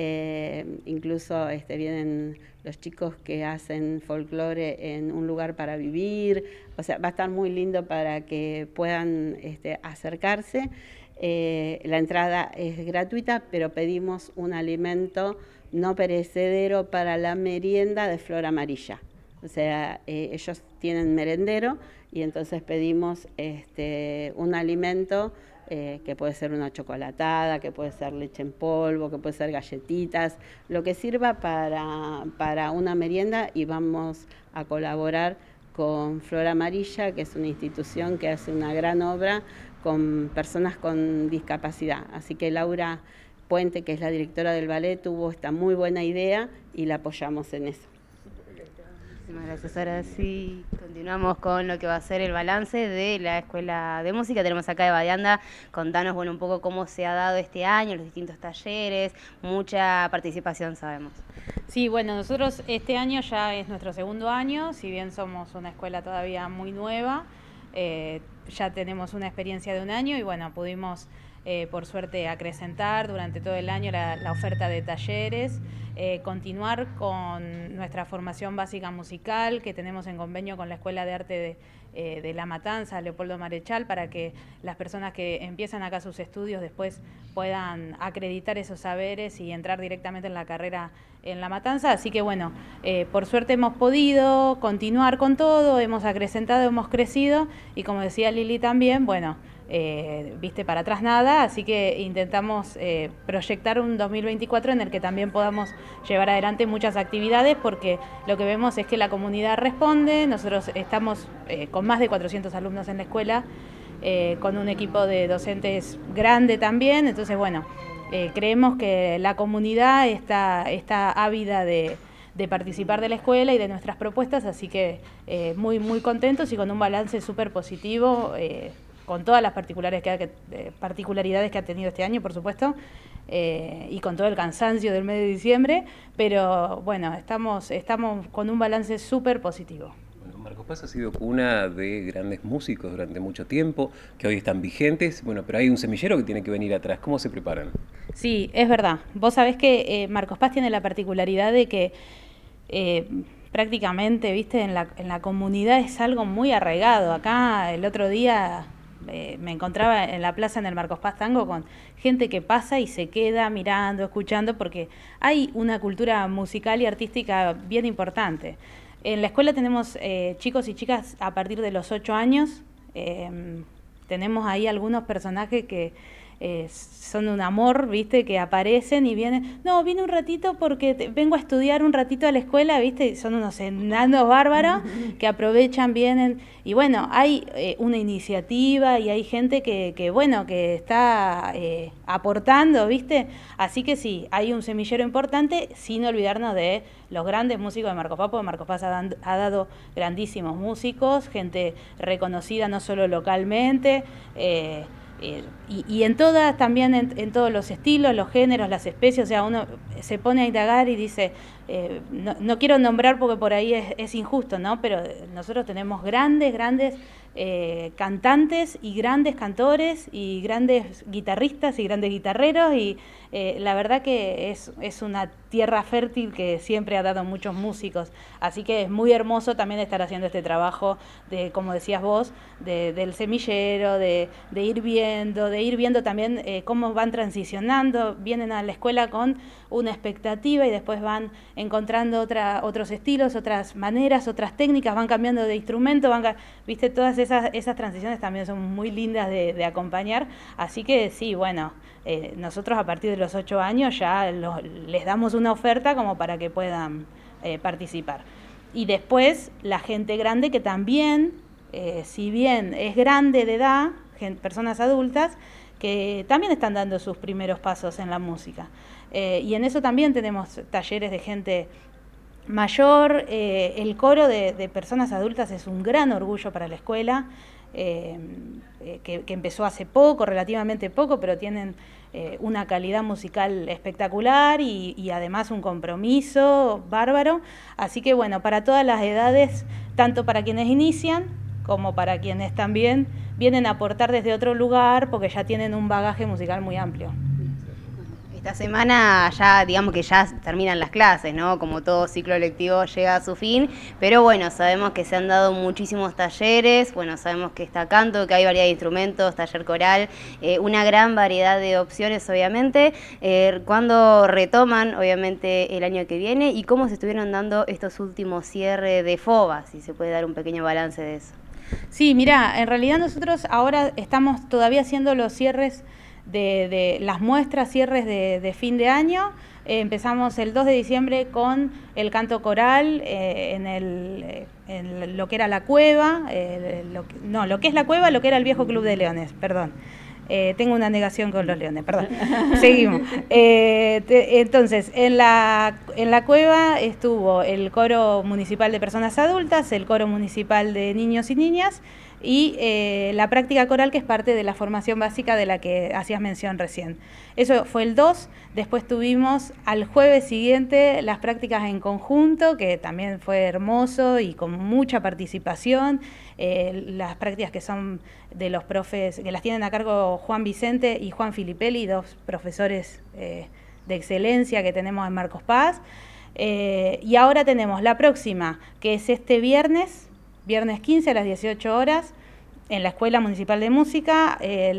Speaker 7: Incluso vienen los chicos que hacen folclore en un lugar para vivir, o sea, va a estar muy lindo para que puedan acercarse. La entrada es gratuita, pero pedimos un alimento no perecedero para la merienda de Flor Amarilla. O sea, ellos tienen merendero y entonces pedimos un alimento que puede ser una chocolatada, que puede ser leche en polvo, que puede ser galletitas, lo que sirva para una merienda, y vamos a colaborar con Flor Amarilla, que es una institución que hace una gran obra con personas con discapacidad. Así que Laura Puente, que es la directora del ballet, tuvo esta muy buena idea y la apoyamos en eso.
Speaker 1: Muchísimas gracias. Ahora sí, continuamos con lo que va a ser el balance de la Escuela de Música. Tenemos acá a Eva de Anda. Contanos un poco cómo se ha dado este año, los distintos talleres, mucha participación, sabemos.
Speaker 9: Sí, bueno, nosotros este año ya es nuestro segundo año, si bien somos una escuela todavía muy nueva, ya tenemos una experiencia de un año y bueno, pudimos por suerte acrecentar durante todo el año la oferta de talleres, continuar con nuestra formación básica musical que tenemos en convenio con la Escuela de Arte de La Matanza, Leopoldo Marechal, para que las personas que empiezan acá sus estudios después puedan acreditar esos saberes y entrar directamente en la carrera en La Matanza. Así que bueno, por suerte hemos podido continuar con todo, hemos acrecentado, hemos crecido y como decía Lili también, bueno, viste para atrás nada, así que intentamos proyectar un 2024 en el que también podamos llevar adelante muchas actividades, porque lo que vemos es que la comunidad responde. Nosotros estamos con más de 400 alumnos en la escuela, con un equipo de docentes grande también, entonces bueno, creemos que la comunidad está ávida de participar de la escuela y de nuestras propuestas, así que muy contentos y con un balance súper positivo, con todas las particularidades que ha tenido este año, por supuesto, y con todo el cansancio del mes de diciembre, pero bueno, estamos con un balance súper positivo.
Speaker 8: ¿no? Marcos Paz ha sido cuna de grandes músicos durante mucho tiempo, que hoy están vigentes, bueno, pero hay un semillero que tiene que venir atrás. ¿Cómo se preparan?
Speaker 9: Sí, es verdad. Vos sabés que Marcos Paz tiene la particularidad de que prácticamente, viste, en la comunidad es algo muy arraigado. Acá el otro día me encontraba en la plaza en el Marcos Paz Tango con gente que pasa y se queda mirando, escuchando, porque hay una cultura musical y artística bien importante. En la escuela tenemos chicos y chicas a partir de los 8 años. Tenemos ahí algunos personajes que son un amor, ¿viste? Que aparecen y vienen. No, vine un ratito porque vengo a estudiar un ratito a la escuela, ¿viste? Son unos enanos bárbaros que aprovechan, vienen. Y bueno, hay una iniciativa y hay gente que bueno, que está aportando, ¿viste? Así que sí, hay un semillero importante, sin olvidarnos de los grandes músicos de Marcos Paz, porque Marcos Paz ha dado grandísimos músicos, gente reconocida no solo localmente, y en todas, también en todos los estilos, los géneros, las especies. O sea, uno se pone a indagar y dice, no quiero nombrar porque por ahí es injusto, ¿no? Pero nosotros tenemos grandes cantantes y grandes cantores y grandes guitarristas y grandes guitarreros, y la verdad que es una tierra fértil que siempre ha dado muchos músicos, así que es muy hermoso también estar haciendo este trabajo de, como decías vos, del semillero, de ir viendo también cómo van transicionando, vienen a la escuela con una expectativa y después van encontrando otros estilos, otras maneras, otras técnicas, van cambiando de instrumento, viste, todas esas transiciones también son muy lindas de acompañar, así que sí, bueno, nosotros a partir de los 8 años ya les damos una oferta como para que puedan participar. Y después la gente grande que también, si bien es grande de edad, personas adultas, que también están dando sus primeros pasos en la música. Y en eso también tenemos talleres de gente mayor. El coro de personas adultas es un gran orgullo para la escuela, que empezó hace poco, relativamente poco, pero tienen una calidad musical espectacular y además un compromiso bárbaro. Así que bueno, para todas las edades, tanto para quienes inician como para quienes también vienen a aportar desde otro lugar, porque ya tienen un bagaje musical muy amplio.
Speaker 1: Esta semana ya, digamos que ya terminan las clases, ¿no? Como todo ciclo lectivo llega a su fin, pero bueno, sabemos que se han dado muchísimos talleres, bueno, sabemos que está canto, que hay variedad de instrumentos, taller coral, una gran variedad de opciones, obviamente. ¿Cuándo retoman, obviamente, el año que viene? ¿Y cómo se estuvieron dando estos últimos cierres de FOBA? Si se puede dar un pequeño balance de eso.
Speaker 9: Sí, mirá, en realidad nosotros ahora estamos todavía haciendo los cierres de las muestras, cierres de fin de año. Empezamos el 2 de diciembre con el canto coral en lo que era la cueva, lo que es la cueva, lo que era el viejo Club de Leones, perdón. Tengo una negación con los leones, perdón. Seguimos. Entonces, en la cueva estuvo el coro municipal de personas adultas, el coro municipal de niños y niñas, y la práctica coral, que es parte de la formación básica de la que hacías mención recién. Eso fue el 2, después tuvimos al jueves siguiente las prácticas en conjunto, que también fue hermoso y con mucha participación, las prácticas que son de los profes, que las tienen a cargo Juan Vicente y Juan Filipelli, dos profesores de excelencia que tenemos en Marcos Paz, y ahora tenemos la próxima, que es este viernes 15 a las 18 horas, en la Escuela Municipal de Música,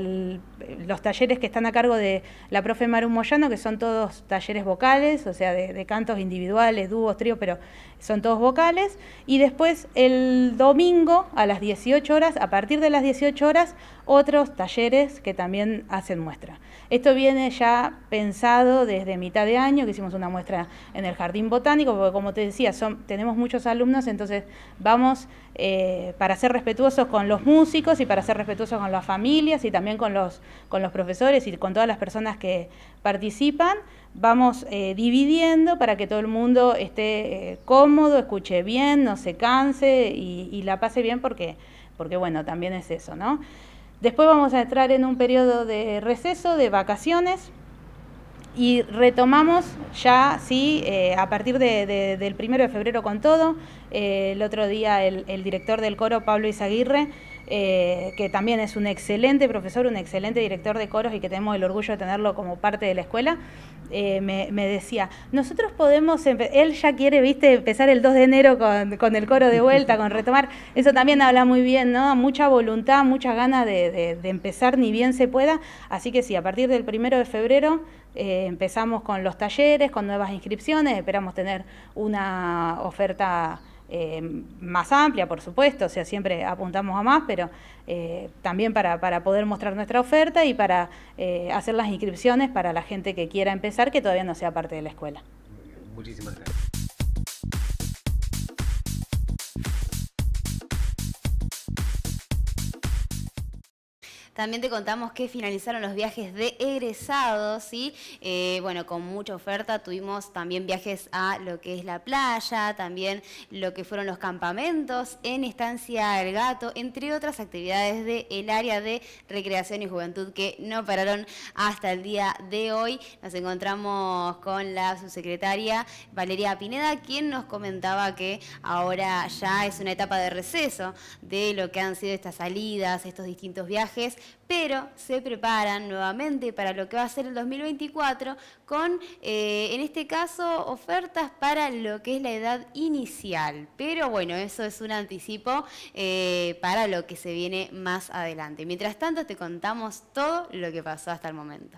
Speaker 9: los talleres que están a cargo de la profe Maru Moyano, que son todos talleres vocales, o sea, de cantos individuales, dúos, tríos, pero son todos vocales. Y después el domingo a las 18 horas, a partir de las 18 horas, otros talleres que también hacen muestra. Esto viene ya pensado desde mitad de año, que hicimos una muestra en el Jardín Botánico, porque como te decía, tenemos muchos alumnos, entonces vamos para ser respetuosos con los músicos y para ser respetuosos con las familias y también con los profesores y con todas las personas que participan, vamos dividiendo para que todo el mundo esté cómodo, escuche bien, no se canse y la pase bien, porque bueno, también es eso, ¿no? Después vamos a entrar en un periodo de receso, de vacaciones, Y retomamos ya, sí, a partir del 1 de febrero con todo. El otro día el director del coro, Pablo Izaguirre, que también es un excelente profesor, un excelente director de coros y que tenemos el orgullo de tenerlo como parte de la escuela, me decía, nosotros podemos, él ya quiere, viste, empezar el 2 de enero con el coro de vuelta, con retomar, eso también habla muy bien, ¿no? Mucha voluntad, muchas ganas de empezar ni bien se pueda, así que sí, a partir del 1 de febrero empezamos con los talleres, con nuevas inscripciones, esperamos tener una oferta más amplia, por supuesto, o sea, siempre apuntamos a más, pero también para poder mostrar nuestra oferta y para hacer las inscripciones para la gente que quiera empezar, que todavía no sea parte de la escuela.
Speaker 8: Muchísimas gracias.
Speaker 1: También te contamos que finalizaron los viajes de egresados, ¿sí? Bueno, con mucha oferta tuvimos también viajes a lo que es la playa, también lo que fueron los campamentos en Estancia El Gato, entre otras actividades del área de recreación y juventud que no pararon hasta el día de hoy. Nos encontramos con la subsecretaria Valeria Pineda, quien nos comentaba que ahora ya es una etapa de receso de lo que han sido estas salidas, estos distintos viajes, pero se preparan nuevamente para lo que va a ser el 2024 con, en este caso, ofertas para lo que es la edad inicial. Pero bueno, eso es un anticipo para lo que se viene más adelante. Mientras tanto, te contamos todo lo que pasó hasta el momento.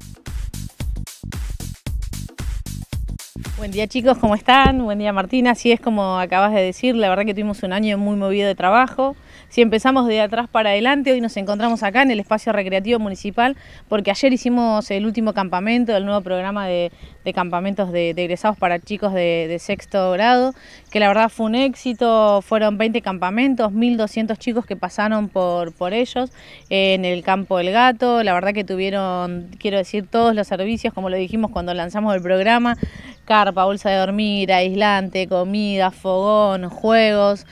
Speaker 10: Buen día chicos, ¿cómo están? Buen día Martina, así es como acabas de decir, la verdad que tuvimos un año muy movido de trabajo. Si empezamos de atrás para adelante, hoy nos encontramos acá en el espacio recreativo municipal porque ayer hicimos el último campamento del nuevo programa de campamentos de egresados para chicos de sexto grado, que la verdad fue un éxito, fueron 20 campamentos, 1.200 chicos que pasaron por ellos en el campo El Gato, la verdad que tuvieron, quiero decir, todos los servicios, como lo dijimos cuando lanzamos el programa, carpa, bolsa de dormir, aislante, comida, fogón, juegos,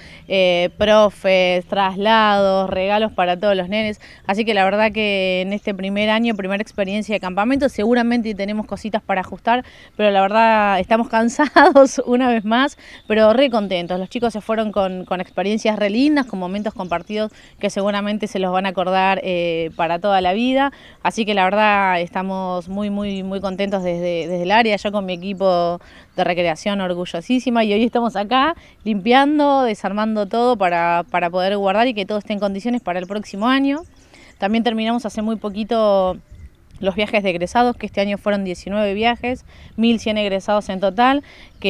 Speaker 10: profes, traslados, regalos para todos los nenes. Así que la verdad que en este primer año, primera experiencia de campamento, seguramente tenemos cositas para ajustar, pero la verdad estamos cansados una vez más, pero re contentos. Los chicos se fueron con experiencias re lindas, con momentos compartidos que seguramente se los van a acordar para toda la vida. Así que la verdad estamos muy contentos desde el área, yo con mi equipo de recreación orgullosísima, y hoy estamos acá limpiando, desarmando todo para poder guardar y que todo esté en condiciones para el próximo año. También terminamos hace muy poquito los viajes de egresados, que este año fueron 19 viajes, 1.100 egresados en total,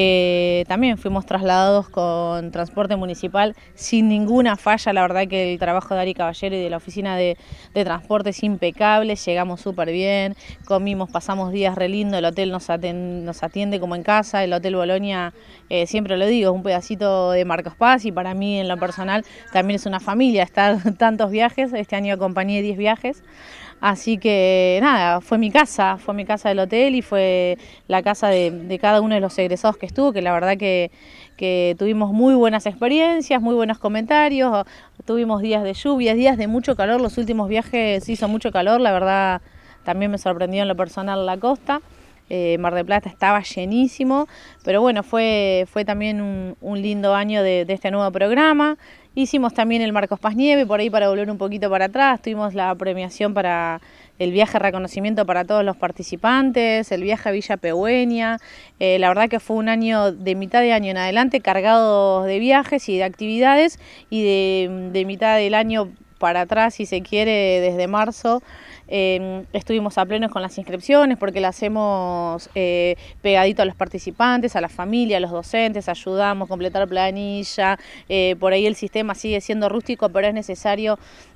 Speaker 10: que también fuimos trasladados con transporte municipal sin ninguna falla. La verdad que el trabajo de Ari Caballero y de la oficina de transporte es impecable, llegamos súper bien, comimos, pasamos días re lindo, el hotel nos atiende como en casa, el Hotel Bolonia, siempre lo digo, es un pedacito de Marcos Paz y para mí en lo personal también es una familia estar tantos viajes. Este año acompañé 10 viajes. Así que nada, fue mi casa del hotel y fue la casa de cada uno de los egresados que estuvo, que la verdad que tuvimos muy buenas experiencias, muy buenos comentarios, tuvimos días de lluvias, días de mucho calor, los últimos viajes hizo mucho calor, la verdad también me sorprendió en lo personal la costa. Mar del Plata estaba llenísimo, pero bueno, fue también un lindo año de este nuevo programa. Hicimos también el Marcos Paz Nieve, por ahí para volver un poquito para atrás, tuvimos la premiación para el viaje de reconocimiento para todos los participantes, el viaje a Villa Pehuen. La verdad que fue un año de mitad de año en adelante cargado de viajes y de actividades, y de mitad del año para atrás, si se quiere, desde marzo. Estuvimos a pleno con las inscripciones porque las hacemos pegadito a los participantes, a la familia, a los docentes, ayudamos a completar planilla, por ahí el sistema sigue siendo rústico, pero es necesario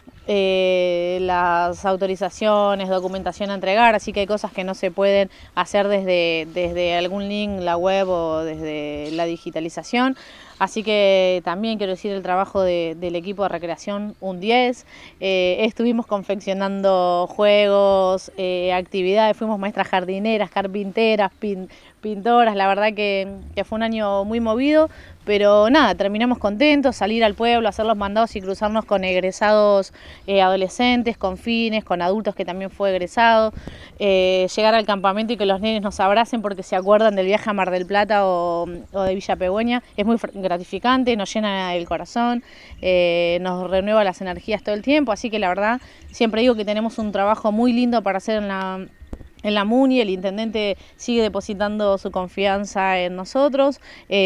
Speaker 10: las autorizaciones, documentación a entregar, así que hay cosas que no se pueden hacer desde algún link, la web o desde la digitalización. Así que también quiero decir el trabajo del equipo de recreación, un 10. Estuvimos confeccionando juegos, actividades, fuimos maestras jardineras, carpinteras, pintoras. La verdad que fue un año muy movido, pero nada, terminamos contentos, salir al pueblo, hacer los mandados y cruzarnos con egresados adolescentes, con fines, con adultos que también fue egresado, llegar al campamento y que los nenes nos abracen porque se acuerdan del viaje a Mar del Plata o de Villa Pegüeña, es muy gratificante, nos llena el corazón, nos renueva las energías todo el tiempo, así que la verdad siempre digo que tenemos un trabajo muy lindo para hacer en la MUNI. El intendente sigue depositando su confianza en nosotros,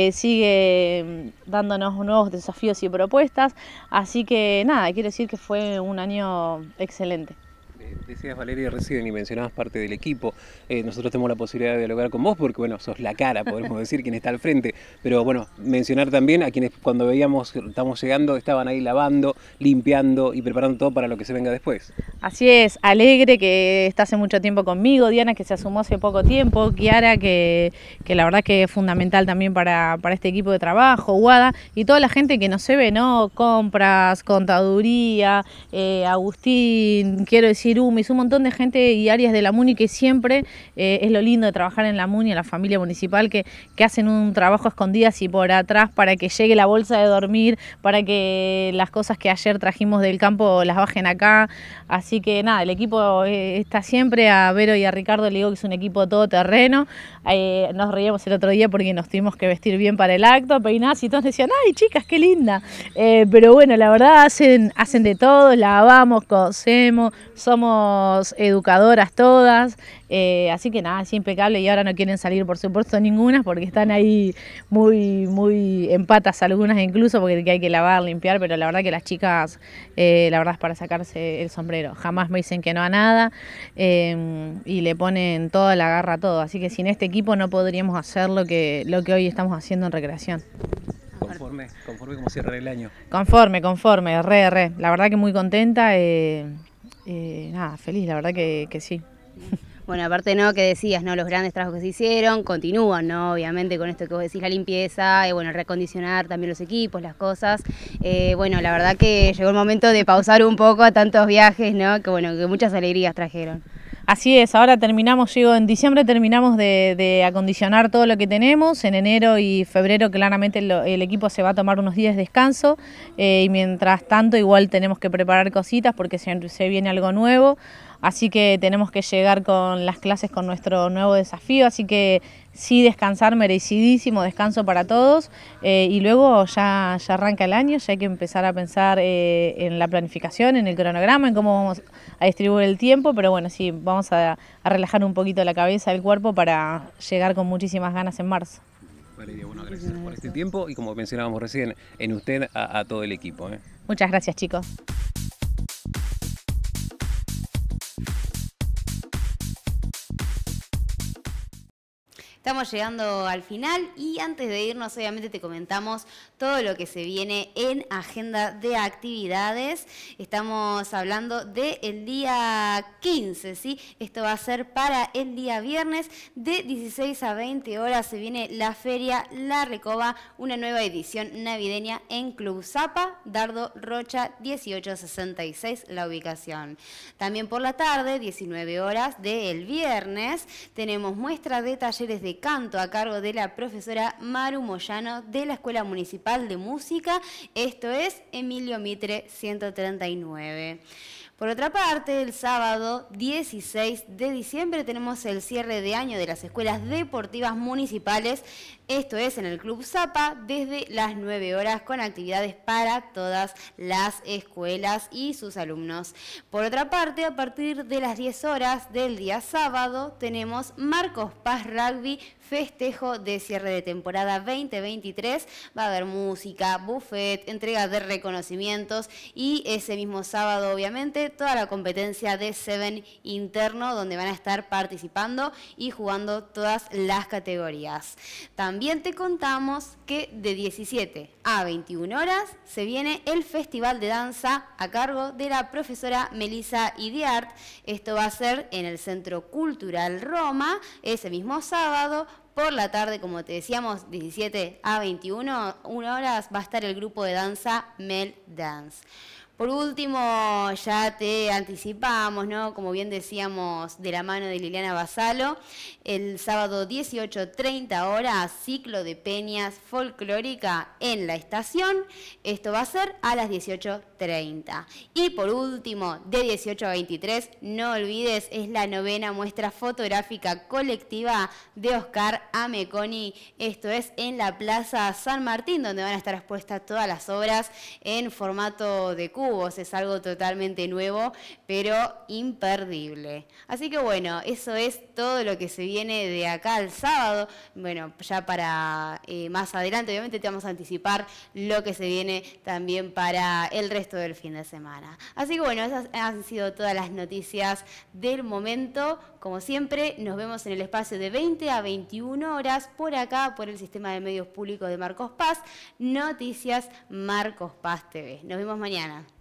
Speaker 10: sigue dándonos nuevos desafíos y propuestas, así que nada, quiero decir que fue un año excelente.
Speaker 8: Decías, Valeria, recién y mencionabas parte del equipo. Nosotros tenemos la posibilidad de dialogar con vos porque, bueno, sos la cara, podemos decir, quien está al frente. Pero, bueno, mencionar también a quienes cuando veíamos que estamos llegando estaban ahí lavando, limpiando y preparando todo para lo que se venga después.
Speaker 10: Así es, Alegre, que está hace mucho tiempo conmigo, Diana, que se sumó hace poco tiempo, Kiara, que la verdad que es fundamental también para este equipo de trabajo, Guada, y toda la gente que nos se ve, ¿no? Compras, contaduría, Agustín, quiero decir, un montón de gente y áreas de la MUNI que siempre es lo lindo de trabajar en la MUNI, en la familia municipal, que hacen un trabajo a escondidas y por atrás para que llegue la bolsa de dormir, para que las cosas que ayer trajimos del campo las bajen acá. Así que nada, el equipo está siempre, a Vero y a Ricardo le digo que es un equipo todoterreno. Nos reíamos el otro día porque nos tuvimos que vestir bien para el acto, peinadas y todos decían, ¡ay, chicas, qué linda! Pero bueno, la verdad hacen de todo, lavamos, cosemos, somos educadoras todas, así que nada, es impecable y ahora no quieren salir por supuesto ninguna porque están ahí muy en patas algunas incluso porque hay que lavar, limpiar, pero la verdad que las chicas, la verdad es para sacarse el sombrero, jamás me dicen que no a nada y le ponen toda la garra a todo, así que sin este equipo no podríamos hacer lo que hoy estamos haciendo en recreación.
Speaker 8: Conforme como cierra el año.
Speaker 10: Conforme, re, la verdad que muy contenta, nada, feliz, la verdad que sí.
Speaker 1: Bueno, aparte, ¿no? Que decías, ¿no? Los grandes trabajos que se hicieron continúan, ¿no? Obviamente con esto que vos decís, la limpieza, bueno, reacondicionar también los equipos, las cosas. Bueno, la verdad que llegó el momento de pausar un poco a tantos viajes, ¿no? Que bueno, que muchas alegrías trajeron.
Speaker 10: Así es, ahora en diciembre terminamos de acondicionar todo lo que tenemos, en enero y febrero claramente el equipo se va a tomar unos días de descanso y mientras tanto igual tenemos que preparar cositas porque se viene algo nuevo, así que tenemos que llegar con las clases con nuestro nuevo desafío, así que sí descansar, merecidísimo descanso para todos y luego ya arranca el año, ya hay que empezar a pensar en la planificación, en el cronograma, en cómo vamos a distribuir el tiempo, pero bueno, sí, vamos a relajar un poquito la cabeza, el cuerpo para llegar con muchísimas ganas en marzo.
Speaker 8: Valeria, bueno, gracias por este tiempo y como mencionábamos recién, en usted a todo el equipo.
Speaker 10: Muchas gracias, chicos.
Speaker 1: Estamos llegando al final y antes de irnos obviamente te comentamos todo lo que se viene en agenda de actividades. Estamos hablando del día 15, ¿sí? Esto va a ser para el día viernes de 16 a 20 horas. Se viene la Feria La Recoba, una nueva edición navideña en Club Zapa, Dardo Rocha 1866, la ubicación. También por la tarde, 19 horas del viernes, tenemos muestra de talleres de canto a cargo de la profesora Maru Moyano de la Escuela Municipal de Música. Esto es Emilio Mitre 139. Por otra parte, el sábado 16 de diciembre tenemos el cierre de año de las escuelas deportivas municipales. Esto es en el Club Zapa desde las 9 horas con actividades para todas las escuelas y sus alumnos. Por otra parte, a partir de las 10 horas del día sábado tenemos Marcos Paz Rugby, festejo de cierre de temporada 2023. Va a haber música, buffet, entrega de reconocimientos y ese mismo sábado obviamente toda la competencia de Seven interno donde van a estar participando y jugando todas las categorías. También te contamos que de 17 a 21 horas se viene el Festival de Danza a cargo de la profesora Melissa Idiart. Esto va a ser en el Centro Cultural Roma ese mismo sábado. Por la tarde, como te decíamos, 17 a 21 horas va a estar el grupo de danza Mel Dance. Por último, ya te anticipamos, ¿no? Como bien decíamos, de la mano de Liliana Basalo, el sábado 18:30 horas, ciclo de peñas folclórica en la estación. Esto va a ser a las 18:30. Y por último, de 18 a 23, no olvides, es la 9ª muestra fotográfica colectiva de Oscar Ameconi. Esto es en la Plaza San Martín, donde van a estar expuestas todas las obras en formato de cubos. Es algo totalmente nuevo, pero imperdible. Así que bueno, eso es todo lo que se viene de acá al sábado. Bueno, ya para más adelante, obviamente te vamos a anticipar lo que se viene también para el resto del fin de semana. Así que bueno, esas han sido todas las noticias del momento. Como siempre, nos vemos en el espacio de 20 a 21 horas por acá, por el Sistema de Medios Públicos de Marcos Paz, Noticias Marcos Paz TV. Nos vemos mañana.